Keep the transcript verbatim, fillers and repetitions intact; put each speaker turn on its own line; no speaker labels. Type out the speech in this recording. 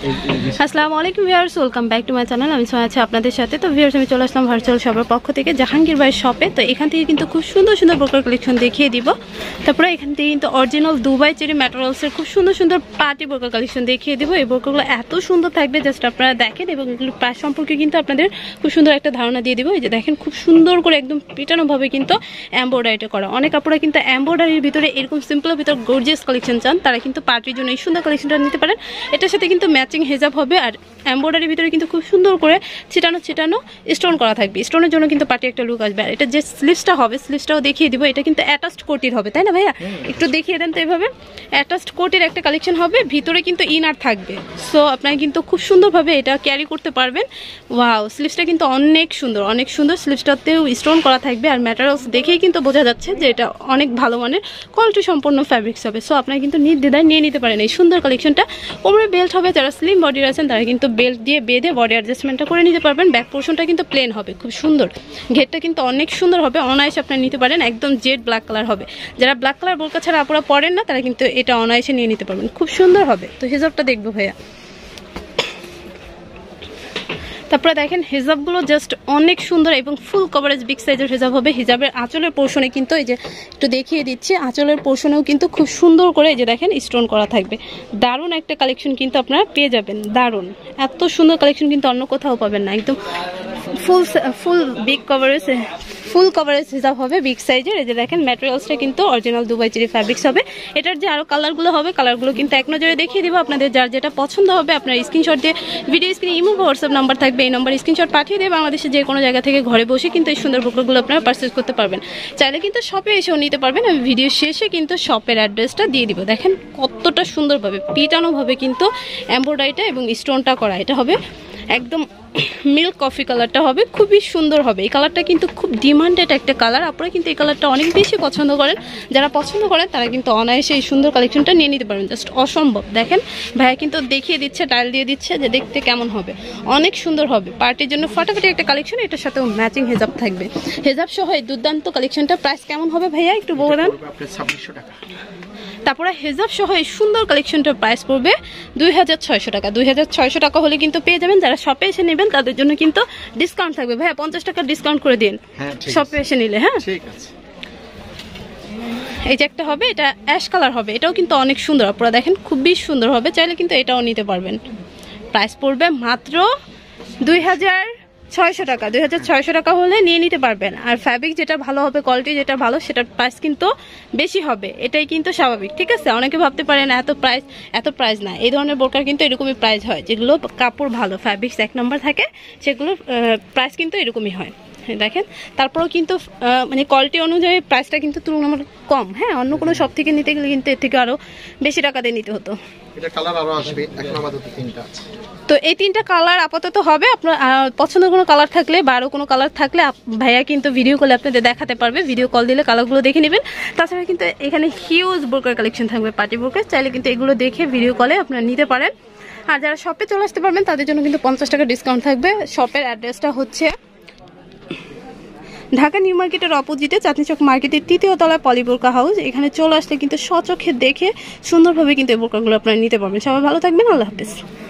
আসসালামু আলাইকুম viewers, welcome back to my channel. আমি সোয়া আছি আপনাদের সাথে। তো ভিউয়ার্স, আমি চলে আসলাম ভার্চুয়াল শপের পক্ষ থেকে জাহাঙ্গীর ভাইয়ের শপে। তো এখান থেকে কিন্তু খুব সুন্দর সুন্দর বোরকার কালেকশন দেখিয়ে দিব। তারপরে এখান থেকে কিন্তু অরিজিনাল দুবাই চেরি ম্যাটেরিয়ালসের খুব সুন্দর সুন্দর পার্টি বোরকার কালেকশন দেখিয়ে দিব। এই বোরকাগুলো এত সুন্দর থাকবে, জাস্ট আপনারা দেখেন, এবং এগুলো প্রাইস সম্পর্কে কিন্তু আপনাদের খুব সুন্দর একটা ধারণা দিয়ে দিব। এই যে দেখেন, খুব সুন্দর করে একদম পিটানোভাবে কিন্তু এমব্রয়ডারিটা করা। অনেক আপনারা কিন্তু এমব্রয়ডারির ভিতরে এরকম সিম্পলের ভিতরে গর্জিয়াস কালেকশন চান, তারা কিন্তু পার্টির জন্য এই সুন্দর কালেকশনটা নিতে পারেন। এটার সাথে কিন্তু ম্যাচিং হেজাব হবে, আর এমব্রয়ডারির ভিতরে কিন্তু খুব সুন্দর করে ছিটানো ছিটানো স্টোন করা থাকবে। স্টোনের জন্য কিন্তু পার্টি একটা লুক আসবে। আর এটা যে স্লিভসটা হবে, স্লিভসটাও দেখিয়ে দিব। এটা কিন্তু অ্যাটাচড কোটির হবে, তাই না ভাইয়া? একটু দেখিয়ে দেন তো। এভাবে অ্যাটাচড কোটির একটা কালেকশন হবে, ভিতরে কিন্তু ইনার থাকবে। সো আপনারা কিন্তু খুব সুন্দরভাবে এটা ক্যারি করতে পারবেন। ওয়াও, স্লিভসটা কিন্তু অনেক সুন্দর, অনেক সুন্দর। স্লিভসটাতেও স্টোন করা থাকবে, আর ম্যাটেরিয়ালস দেখেই কিন্তু বোঝা যাচ্ছে যে এটা অনেক ভালো মানের কোয়ালিটি সম্পন্ন ফ্যাব্রিক্স হবে। সো আপনারা কিন্তু নির্দ্বিধায় নিয়ে নিতে পারেন এই সুন্দর কালেকশনটা। কোমরে বেল্ট হবে, যারা স্লিম বডির আছেন তারা কিন্তু বেল্ট দিয়ে বেঁধে বডি অ্যাডজাস্টমেন্টটা করে নিতে পারবেন। ব্যাক পোর্শনটা কিন্তু প্লেন হবে, খুব সুন্দর। ঘেরটা কিন্তু অনেক সুন্দর হবে, অনায়াসে আপনারা নিতে পারেন। একদম জেড ব্ল্যাক কালার হবে। যারা ব্ল্যাক কালার বোরকা ছাড়া আপনারা পরেন না, তারা কিন্তু এটা অনায়াসে নিয়ে নিতে পারবেন, খুব সুন্দর হবে। তো হিজাবটা দেখবো ভাইয়া। তারপরে দেখেন, হিজাবগুলো জাস্ট অনেক সুন্দর এবং ফুল কভারেজ বিগ সাইজের হিজাব হবে। হিজাবের আঁচলের পোর্শনে কিন্তু এই যে একটু দেখিয়ে দিচ্ছি, আঁচলের পোর্শনেও কিন্তু খুব সুন্দর করে এই যে দেখেন স্টোন করা থাকবে। দারুণ একটা কালেকশন কিন্তু আপনারা পেয়ে যাবেন, দারুণ। এত সুন্দর কালেকশন কিন্তু অন্য কোথাও পাবেন না। একদম full full big coverage full coverage হিসাব হবে, বিগ সাইজের। এই যে দেখেন, ম্যাটেরিয়ালসটা কিন্তু অরিজিনাল দুবাই চেরি ফ্যাব্রিক্স হবে। এটার যে আরো কালারগুলো হবে, কালারগুলো কিন্তু এক নজরে দেখিয়ে দিব। আপনাদের যার যেটা পছন্দ হবে, আপনার স্ক্রিনশট দিয়ে ভিডিও স্ক্রিনে ইমো বা হোয়াটসঅ্যাপ নাম্বার থাকবে, এই নাম্বার স্ক্রিনশট পাঠিয়ে দিয়ে বাংলাদেশের যে কোনো জায়গা থেকে ঘরে বসে কিন্তু এই সুন্দর বোরকাগুলো আপনারা পারচেজ করতে পারবেন। চাইলে কিন্তু শপে এসেও নিতে পারবেন। আমি ভিডিও শেষে কিন্তু শপের অ্যাড্রেসটা দিয়ে দিব। দেখেন কতটা সুন্দরভাবে পিটানোভাবে কিন্তু এমব্রয়ডারিটা এবং স্টোনটা করা। এটা হবে একদম মিল্ক কফি কালারটা হবে, খুবই সুন্দর হবে। এই কালারটা কিন্তু খুব ডিমান্ডেড একটা কালার। আপনারা কিন্তু এই কালারটা অনেক বেশি পছন্দ করেন। যারা পছন্দ করেন তারা কিন্তু অনায়াসে এই সুন্দর কালেকশনটা নিয়ে নিতে পারবেন। জাস্ট অসম্ভব। দেখেন ভাইয়া কিন্তু দেখিয়ে দিচ্ছে, টাইল দিয়ে দিচ্ছে যে দেখতে কেমন হবে, অনেক সুন্দর হবে। পার্টির জন্য ফাটাফাটি একটা কালেকশন। এটার সাথেও ম্যাচিং হেজাব থাকবে। হেজাব সহ এই দুর্দান্ত কালেকশনটা প্রাইস কেমন হবে ভাইয়া একটু বলে দেন।
ছাব্বিশশো টাকা।
তারপরে হেজাব সহ এই সুন্দর কালেকশনটার প্রাইস পড়বে দুই হাজার ছয়শো টাকা। দুই হাজার ছয়শো টাকা হলে কিন্তু পেয়ে যাবেন। যারা শপে এসে নেবেন তাদের জন্য কিন্তু ডিসকাউন্ট থাকবে। ভাইয়া পঞ্চাশ টাকা ডিসকাউন্ট করে দিন শপে এসে নিলে। হ্যাঁ, ঠিক আছে। এই যে একটা হবে, এটা অ্যাশ কালার হবে। এটাও কিন্তু অনেক সুন্দর। আপনারা দেখেন খুবই সুন্দর হবে। চাইলে কিন্তু এটাও নিতে পারবেন। প্রাইস পড়বে মাত্র দুই হাজার ছয়শো টাকা। দুই হাজার ছয়শো টাকা হলে নিয়ে নিতে পারবেন। আর ফ্যাব্রিক যেটা ভালো হবে, কোয়ালিটি যেটা ভালো, সেটার প্রাইস কিন্তু বেশি হবে। এটাই কিন্তু স্বাভাবিক, ঠিক আছে? অনেকে ভাবতে পারেন এত প্রাইস, এত প্রাইস না। এই ধরনের বোরকার কিন্তু এরকমই প্রাইস হয়। যেগুলো কাপড় ভালো, ফ্যাব্রিক্স এক নম্বর থাকে, সেগুলোর প্রাইস কিন্তু এরকমই হয়। দেখেন, তারপরেও কিন্তু মানে কোয়ালিটি অনুযায়ী প্রাইসটা কিন্তু তুলনামূলক কম। হ্যাঁ, অন্য কোনো শপ থেকে নিতে গেলে কিন্তু এর থেকে আরো বেশি টাকা দিয়ে নিতে হতো।
এটা কালার আরো আসবে, এখন আপাতত তিনটা আছে।
তো এই তিনটা কালার আপাতত হবে। আপনার পছন্দের কোনো কালার থাকলে বা আরো কোনো কালার থাকলে ভাইয়া কিন্তু ভিডিও কলে আপনাদের দেখাতে পারবে। ভিডিও কল দিলে কালারগুলো দেখে নেবেন। তাছাড়া কিন্তু এখানে হিউজ বোরকার কালেকশন থাকবে, পার্টি বোরকার। চাইলে কিন্তু এগুলো দেখে ভিডিও কলে আপনারা নিতে পারেন। আর যারা শপে চলে আসতে পারবেন তাদের জন্য কিন্তু পঞ্চাশ টাকা ডিসকাউন্ট থাকবে। শপের অ্যাড্রেসটা হচ্ছে ঢাকা নিউ মার্কেটের অপোজিটে চাঁদনী চক মার্কেটের তৃতীয় তলায় পলি বোরকা হাউস। এখানে চলে আসলে কিন্তু সচক্ষে দেখে সুন্দরভাবে কিন্তু এই বোরকাগুলো আপনারা নিতে পারবেন। সবাই ভালো থাকবেন, আল্লাহ হাফেজ।